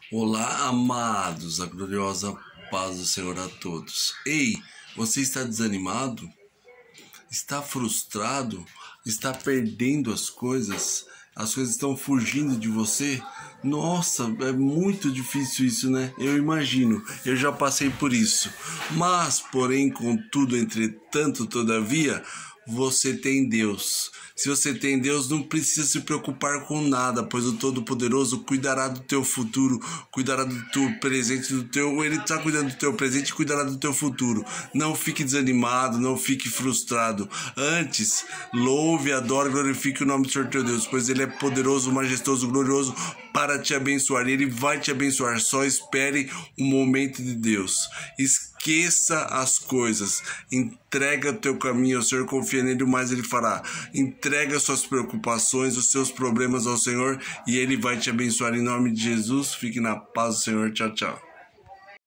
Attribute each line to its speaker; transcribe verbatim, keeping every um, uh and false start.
Speaker 1: Olá, amados, a gloriosa paz do Senhor a todos. Ei, você está desanimado? Está frustrado? Está perdendo as coisas? As coisas estão fugindo de você? Nossa, é muito difícil isso, né? Eu imagino, eu já passei por isso. Mas, porém, contudo, entretanto, todavia, você tem Deus. Se você tem Deus, não precisa se preocupar com nada, pois o Todo-Poderoso cuidará do teu futuro, cuidará do teu presente, do teu, ele está cuidando do teu presente e cuidará do teu futuro. Não fique desanimado, não fique frustrado. Antes, louve, adore, glorifique o nome do Senhor teu Deus, pois ele é poderoso, majestoso, glorioso para te abençoar. Ele vai te abençoar. Só espere o momento de Deus. Esqueça as coisas. Entrega o teu caminho ao Senhor, confia nele, o mais ele fará. Entrega suas preocupações, os seus problemas ao Senhor e ele vai te abençoar em nome de Jesus. Fique na paz do Senhor. Tchau, tchau.